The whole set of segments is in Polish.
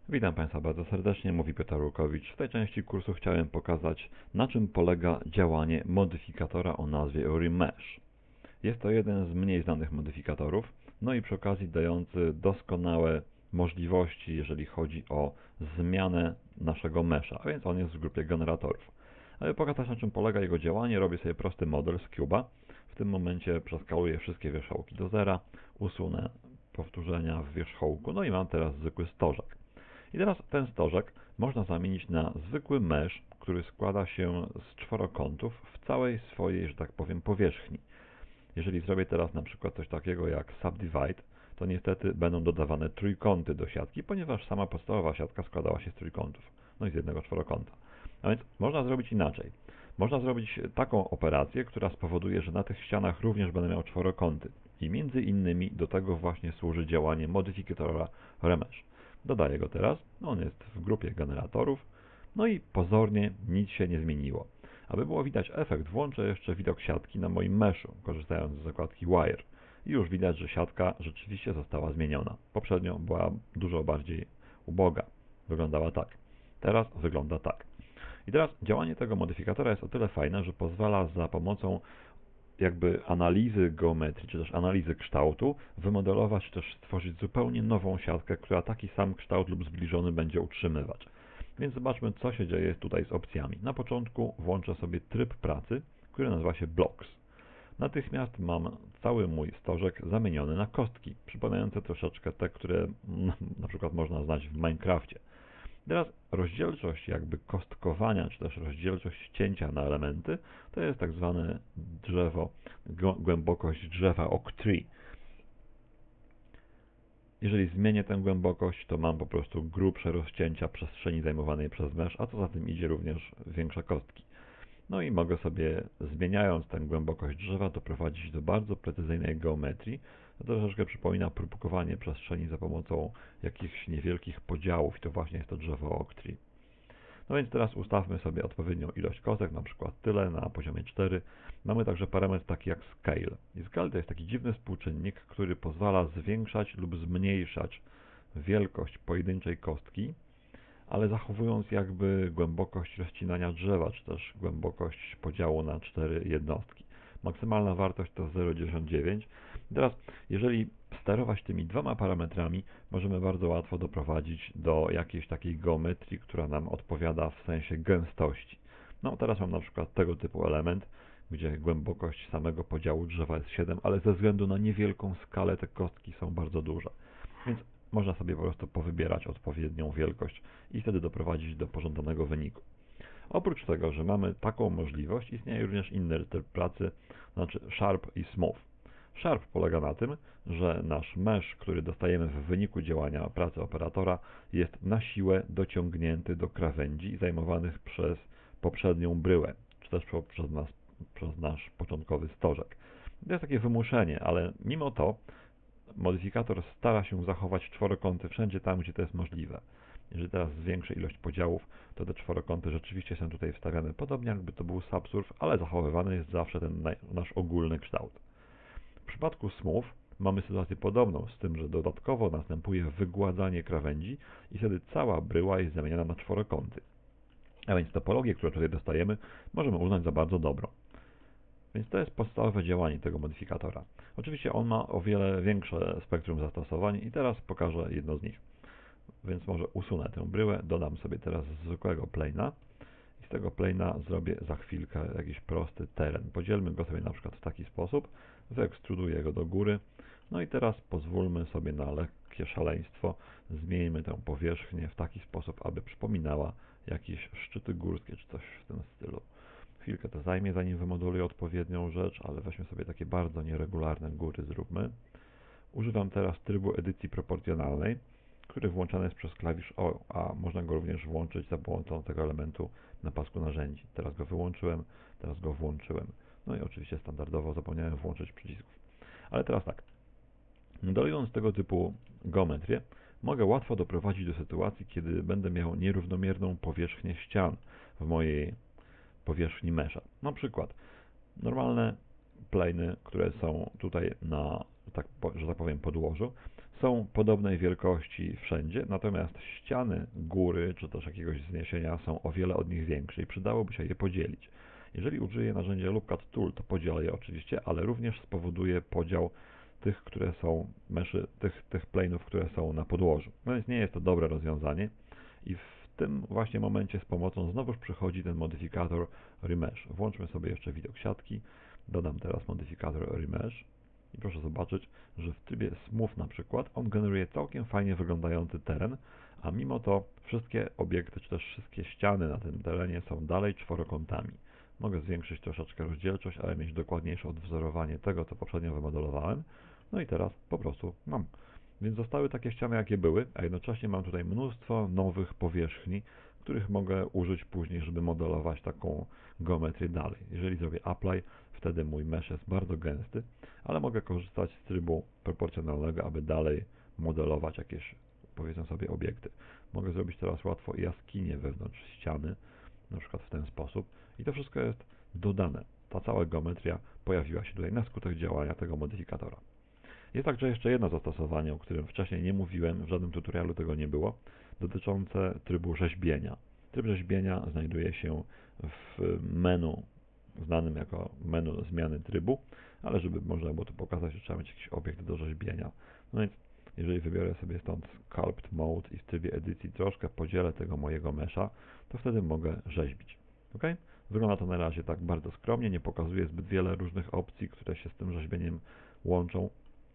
Witam Państwa bardzo serdecznie, mówi Piotr Łukowicz. W tej części kursu chciałem pokazać, na czym polega działanie modyfikatora o nazwie Remesh. Jest to jeden z mniej znanych modyfikatorów, no i przy okazji dający doskonałe możliwości, jeżeli chodzi o zmianę naszego mesha, a więc on jest w grupie generatorów. Aby pokazać, na czym polega jego działanie, robię sobie prosty model z cube'a. W tym momencie przeskaluję wszystkie wierzchołki do zera, usunę powtórzenia w wierzchołku, no i mam teraz zwykły stożek. I teraz ten stożek można zamienić na zwykły mesh, który składa się z czworokątów w całej swojej, że tak powiem, powierzchni. Jeżeli zrobię teraz na przykład coś takiego jak subdivide, to niestety będą dodawane trójkąty do siatki, ponieważ sama podstawowa siatka składała się z trójkątów, no i z jednego czworokąta. A więc można zrobić inaczej. Można zrobić taką operację, która spowoduje, że na tych ścianach również będę miał czworokąty. I między innymi do tego właśnie służy działanie modyfikatora Remesh. Dodaję go teraz, on jest w grupie generatorów, no i pozornie nic się nie zmieniło. Aby było widać efekt, włączę jeszcze widok siatki na moim meszu, korzystając z zakładki Wire. I już widać, że siatka rzeczywiście została zmieniona. Poprzednio była dużo bardziej uboga. Wyglądała tak. Teraz wygląda tak. I teraz działanie tego modyfikatora jest o tyle fajne, że pozwala za pomocą jakby analizy geometrii, czy też analizy kształtu, wymodelować, czy też stworzyć zupełnie nową siatkę, która taki sam kształt lub zbliżony będzie utrzymywać. Więc zobaczmy, co się dzieje tutaj z opcjami. Na początku włączę sobie tryb pracy, który nazywa się Blocks. Natychmiast mam cały mój stożek zamieniony na kostki, przypominające troszeczkę te, które na przykład można znać w Minecrafcie. Teraz rozdzielczość jakby kostkowania, czy też rozdzielczość cięcia na elementy, to jest tak zwane drzewo, głębokość drzewa oak tree. Jeżeli zmienię tę głębokość, to mam po prostu grubsze rozcięcia przestrzeni zajmowanej przez mesh, a co za tym idzie również większe kostki. No i mogę sobie, zmieniając tę głębokość drzewa, doprowadzić do bardzo precyzyjnej geometrii. To troszeczkę przypomina próbkowanie przestrzeni za pomocą jakichś niewielkich podziałów i to właśnie jest to drzewo oak tree. No więc teraz ustawmy sobie odpowiednią ilość kostek, na przykład tyle na poziomie 4. Mamy także parametr taki jak scale. I scale to jest taki dziwny współczynnik, który pozwala zwiększać lub zmniejszać wielkość pojedynczej kostki, ale zachowując jakby głębokość rozcinania drzewa, czy też głębokość podziału na 4 jednostki. Maksymalna wartość to 0,99. Teraz, jeżeli sterować tymi dwoma parametrami, możemy bardzo łatwo doprowadzić do jakiejś takiej geometrii, która nam odpowiada w sensie gęstości. No teraz mam na przykład tego typu element, gdzie głębokość samego podziału drzewa jest 7, ale ze względu na niewielką skalę te kostki są bardzo duże. Więc można sobie po prostu powybierać odpowiednią wielkość i wtedy doprowadzić do pożądanego wyniku. Oprócz tego, że mamy taką możliwość, istnieje również inny tryb pracy, znaczy Sharp i Smooth. Sharp polega na tym, że nasz mesh, który dostajemy w wyniku działania pracy operatora, jest na siłę dociągnięty do krawędzi zajmowanych przez poprzednią bryłę, czy też przez nasz początkowy stożek. To jest takie wymuszenie, ale mimo to modyfikator stara się zachować czworokąty wszędzie tam, gdzie to jest możliwe. Jeżeli teraz zwiększę ilość podziałów, to te czworokąty rzeczywiście są tutaj wstawiane podobnie, jakby to był subsurf, ale zachowywany jest zawsze ten nasz ogólny kształt. W przypadku Smooth mamy sytuację podobną, z tym, że dodatkowo następuje wygładzanie krawędzi i wtedy cała bryła jest zamieniona na czworokąty. A więc topologię, którą tutaj dostajemy, możemy uznać za bardzo dobrą. Więc to jest podstawowe działanie tego modyfikatora. Oczywiście on ma o wiele większe spektrum zastosowań i teraz pokażę jedno z nich. Więc może usunę tę bryłę, dodam sobie teraz zwykłego plane'a i z tego plane'a zrobię za chwilkę jakiś prosty teren. Podzielmy go sobie na przykład w taki sposób, wyekstruduję go do góry, no i teraz pozwólmy sobie na lekkie szaleństwo, zmieńmy tę powierzchnię w taki sposób, aby przypominała jakieś szczyty górskie czy coś w tym stylu. Chwilkę to zajmie, zanim wymoduluję odpowiednią rzecz, ale weźmy sobie takie bardzo nieregularne góry, zróbmy. Używam teraz trybu edycji proporcjonalnej, który włączany jest przez klawisz O, a można go również włączyć za pomocą tego elementu na pasku narzędzi. Teraz go wyłączyłem, teraz go włączyłem. No i oczywiście standardowo zapomniałem włączyć przycisków. Ale teraz tak, modelując tego typu geometrię, mogę łatwo doprowadzić do sytuacji, kiedy będę miał nierównomierną powierzchnię ścian w mojej powierzchni mesza. Na przykład normalne plany, które są tutaj na, że tak powiem, podłożu, są podobnej wielkości wszędzie, natomiast ściany góry czy też jakiegoś wzniesienia są o wiele od nich większe i przydałoby się je podzielić. Jeżeli użyję narzędzia LoopCut Tool, to podzielę je oczywiście, ale również spowoduje podział tych, które są tych plane'ów, które są na podłożu. No więc nie jest to dobre rozwiązanie i w tym właśnie momencie z pomocą znowuż przychodzi ten modyfikator Remesh. Włączmy sobie jeszcze widok siatki, dodam teraz modyfikator Remesh i proszę zobaczyć, że w trybie Smooth na przykład on generuje całkiem fajnie wyglądający teren, a mimo to wszystkie obiekty, czy też wszystkie ściany na tym terenie są dalej czworokątami. Mogę zwiększyć troszeczkę rozdzielczość, ale mieć dokładniejsze odwzorowanie tego, co poprzednio wymodelowałem. No i teraz po prostu mam. Więc zostały takie ściany, jakie były, a jednocześnie mam tutaj mnóstwo nowych powierzchni, których mogę użyć później, żeby modelować taką geometrię dalej. Jeżeli zrobię Apply, wtedy mój mesh jest bardzo gęsty, ale mogę korzystać z trybu proporcjonalnego, aby dalej modelować jakieś, powiedzmy sobie, obiekty. Mogę zrobić teraz łatwo jaskinię wewnątrz ściany, na przykład w ten sposób i to wszystko jest dodane. Ta cała geometria pojawiła się tutaj na skutek działania tego modyfikatora. Jest także jeszcze jedno zastosowanie, o którym wcześniej nie mówiłem, w żadnym tutorialu tego nie było, dotyczące trybu rzeźbienia. Tryb rzeźbienia znajduje się w menu znanym jako menu zmiany trybu, ale żeby można było to pokazać, to trzeba mieć jakiś obiekt do rzeźbienia. No więc jeżeli wybiorę sobie stąd Sculpt Mode i w trybie edycji troszkę podzielę tego mojego mesha, to wtedy mogę rzeźbić. Ok? Wygląda to na razie tak bardzo skromnie, nie pokazuje zbyt wiele różnych opcji, które się z tym rzeźbieniem łączą,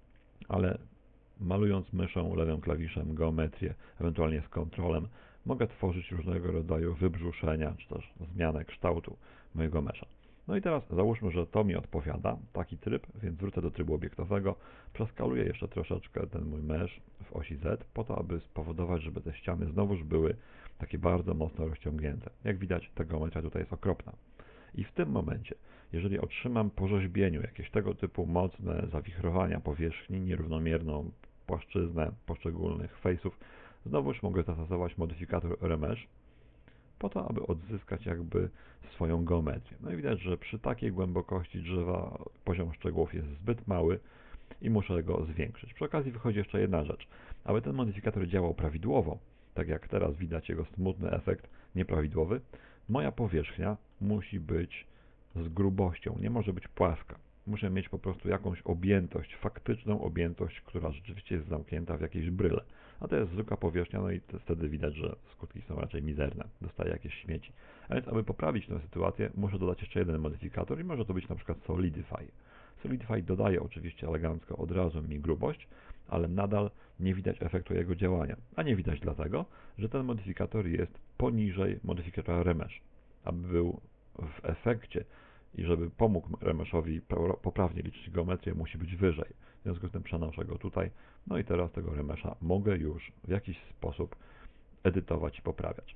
ale malując myszą, lewym klawiszem geometrię, ewentualnie z kontrolem, mogę tworzyć różnego rodzaju wybrzuszenia, czy też zmianę kształtu mojego mesza. No i teraz załóżmy, że to mi odpowiada, taki tryb, więc wrócę do trybu obiektowego, przeskaluję jeszcze troszeczkę ten mój mesh w osi Z, po to, aby spowodować, żeby te ściany znowuż były takie bardzo mocno rozciągnięte. Jak widać, ta geometria tutaj jest okropna. I w tym momencie, jeżeli otrzymam po rzeźbieniu jakieś tego typu mocne zawichrowania powierzchni, nierównomierną płaszczyznę poszczególnych face'ów, znowuż mogę zastosować modyfikator Remesh po to, aby odzyskać jakby swoją geometrię. No i widać, że przy takiej głębokości drzewa poziom szczegółów jest zbyt mały i muszę go zwiększyć. Przy okazji wychodzi jeszcze jedna rzecz. Aby ten modyfikator działał prawidłowo, tak jak teraz widać jego smutny efekt nieprawidłowy, moja powierzchnia musi być z grubością, nie może być płaska. Muszę mieć po prostu jakąś objętość, faktyczną objętość, która rzeczywiście jest zamknięta w jakiejś bryle. A to jest zwykła powierzchnia, no i wtedy widać, że skutki są raczej mizerne. Dostaję jakieś śmieci. A więc, aby poprawić tę sytuację, muszę dodać jeszcze jeden modyfikator i może to być na przykład Solidify. Solidify dodaje oczywiście elegancko od razu mi grubość, ale nadal nie widać efektu jego działania. A nie widać dlatego, że ten modyfikator jest poniżej modyfikatora Remesh. Aby był w efekcie i żeby pomógł Remeshowi poprawnie liczyć geometrię, musi być wyżej. W związku z tym przenoszę go tutaj. No i teraz tego Remesha mogę już w jakiś sposób edytować i poprawiać.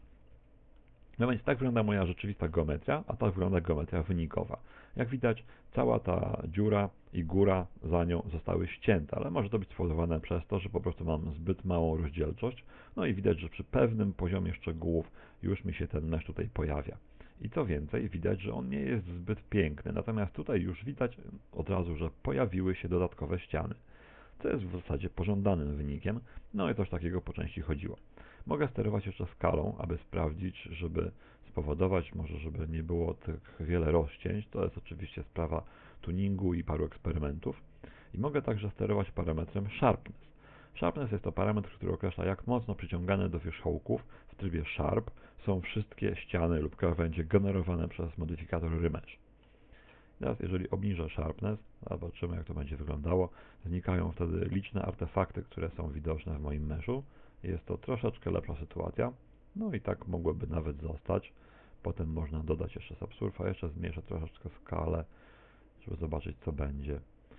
No więc tak wygląda moja rzeczywista geometria, a tak wygląda geometria wynikowa. Jak widać, cała ta dziura i góra za nią zostały ścięte, ale może to być spowodowane przez to, że po prostu mam zbyt małą rozdzielczość. No i widać, że przy pewnym poziomie szczegółów już mi się ten mesh tutaj pojawia. I co więcej, widać, że on nie jest zbyt piękny, natomiast tutaj już widać od razu, że pojawiły się dodatkowe ściany, co jest w zasadzie pożądanym wynikiem, no i coś takiego po części chodziło. Mogę sterować jeszcze skalą, aby sprawdzić, żeby spowodować, może żeby nie było tych wiele rozcięć, to jest oczywiście sprawa tuningu i paru eksperymentów. I mogę także sterować parametrem Sharpness. Sharpness jest to parametr, który określa, jak mocno przyciągane do wierzchołków w trybie Sharp są wszystkie ściany lub krawędzie generowane przez modyfikator Remesh. Teraz jeżeli obniżę Sharpness, zobaczymy jak to będzie wyglądało, znikają wtedy liczne artefakty, które są widoczne w moim meshu. Jest to troszeczkę lepsza sytuacja, no i tak mogłoby nawet zostać. Potem można dodać jeszcze subsurfa, jeszcze zmniejszę troszeczkę skalę, żeby zobaczyć co będzie.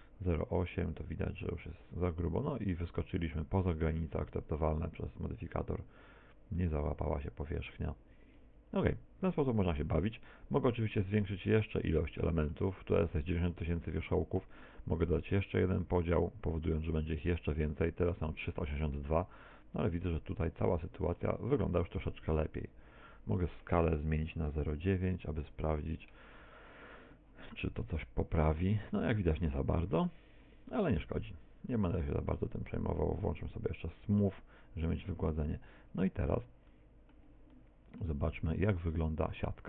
0,8 to widać, że już jest za grubo, no i wyskoczyliśmy poza granice akceptowalne przez modyfikator. Nie załapała się powierzchnia. Ok, w ten sposób można się bawić. Mogę oczywiście zwiększyć jeszcze ilość elementów, to jest 90 000 wierzchołków. Mogę dodać jeszcze jeden podział, powodując, że będzie ich jeszcze więcej. Teraz są 382, no ale widzę, że tutaj cała sytuacja wygląda już troszeczkę lepiej. Mogę skalę zmienić na 0,9, aby sprawdzić, czy to coś poprawi. No jak widać nie za bardzo, ale nie szkodzi. Nie będę się za bardzo tym przejmował, włączę sobie jeszcze Smooth, żeby mieć wygładzenie. No i teraz zobaczmy, jak wygląda siatka.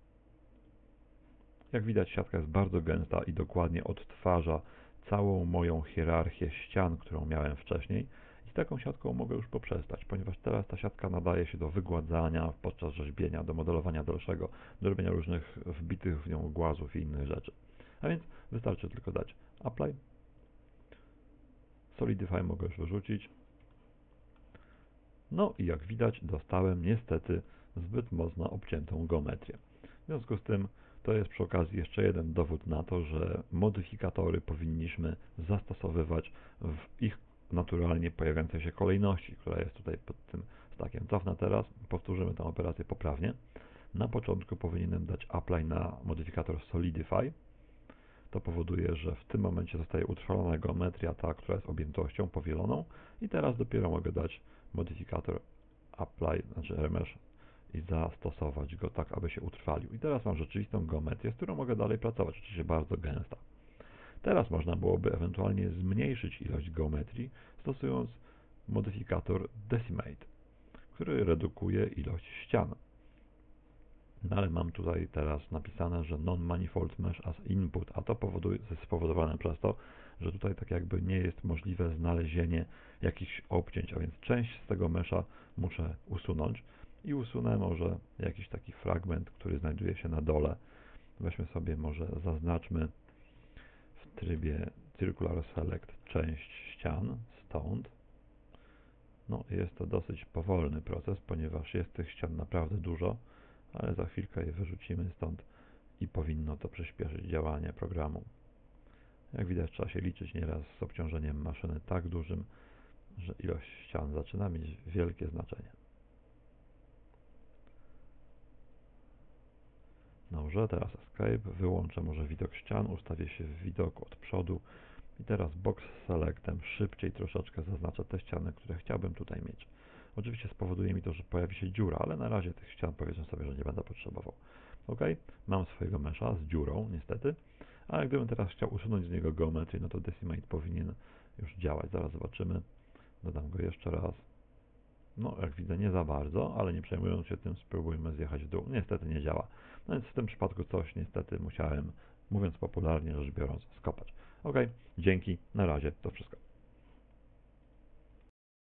Jak widać, siatka jest bardzo gęsta i dokładnie odtwarza całą moją hierarchię ścian, którą miałem wcześniej. I z taką siatką mogę już poprzestać, ponieważ teraz ta siatka nadaje się do wygładzania podczas rzeźbienia, do modelowania dalszego, do robienia różnych wbitych w nią głazów i innych rzeczy. A więc wystarczy tylko dać Apply. Solidify mogę już wyrzucić. No i jak widać, dostałem niestety zbyt mocno obciętą geometrię. W związku z tym to jest przy okazji jeszcze jeden dowód na to, że modyfikatory powinniśmy zastosowywać w ich naturalnie pojawiającej się kolejności, która jest tutaj pod tym stakiem. Cofnę teraz, powtórzymy tę operację poprawnie. Na początku powinienem dać Apply na modyfikator Solidify. To powoduje, że w tym momencie zostaje utrwalona geometria, ta, która jest objętością powieloną, i teraz dopiero mogę dać modyfikator Apply, znaczy Remesh, i zastosować go tak, aby się utrwalił. I teraz mam rzeczywistą geometrię, z którą mogę dalej pracować, oczywiście bardzo gęsta. Teraz można byłoby ewentualnie zmniejszyć ilość geometrii, stosując modyfikator Decimate, który redukuje ilość ścian. No ale mam tutaj teraz napisane, że non-manifold mesh as input, a to jest spowodowane przez to, że tutaj tak jakby nie jest możliwe znalezienie jakichś obcięć, a więc część z tego mesha muszę usunąć i usunę może jakiś taki fragment, który znajduje się na dole. Weźmy sobie, może zaznaczmy w trybie Circular Select część ścian stąd. No, jest to dosyć powolny proces, ponieważ jest tych ścian naprawdę dużo, ale za chwilkę je wyrzucimy stąd i powinno to przyspieszyć działanie programu. Jak widać, trzeba się liczyć nieraz z obciążeniem maszyny tak dużym, że ilość ścian zaczyna mieć wielkie znaczenie. Dobrze, teraz Escape, wyłączę może widok ścian, ustawię się w widoku od przodu i teraz Box Selectem szybciej troszeczkę zaznaczę te ściany, które chciałbym tutaj mieć. Oczywiście spowoduje mi to, że pojawi się dziura, ale na razie tych ścian powiedzmy sobie, że nie będę potrzebował. Ok, mam swojego mesza z dziurą niestety, ale gdybym teraz chciał usunąć z niego geometrię, no to Decimate powinien już działać. Zaraz zobaczymy. Dodam go jeszcze raz. No, jak widzę, nie za bardzo, ale nie przejmując się tym, spróbujmy zjechać w dół. Niestety nie działa. No więc w tym przypadku coś niestety musiałem, mówiąc popularnie rzecz biorąc, skopać. Ok, dzięki, na razie, to wszystko.